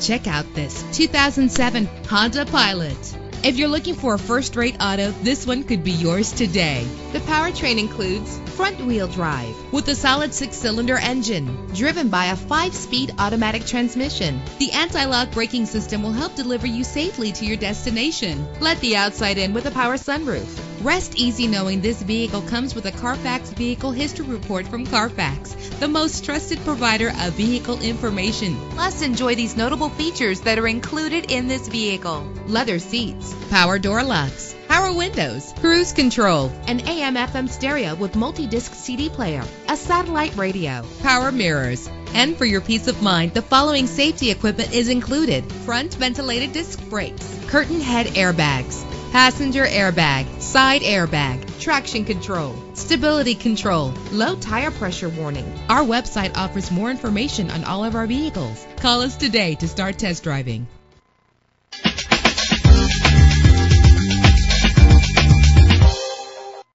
Check out this 2007 Honda Pilot. If you're looking for a first-rate auto, this one could be yours today. The powertrain includes front-wheel drive with a solid 6-cylinder engine driven by a 5-speed automatic transmission. The anti-lock braking system will help deliver you safely to your destination. Let the outside in with a power sunroof. Rest easy knowing this vehicle comes with a Carfax Vehicle History Report from Carfax, the most trusted provider of vehicle information. Plus, enjoy these notable features that are included in this vehicle: leather seats, power door locks, power windows, cruise control, an AM/FM stereo with multi-disc CD player, a satellite radio, power mirrors. And for your peace of mind, the following safety equipment is included: front ventilated disc brakes, curtain head airbags, passenger airbag, side airbag, traction control, stability control, low tire pressure warning. Our website offers more information on all of our vehicles. Call us today to start test driving.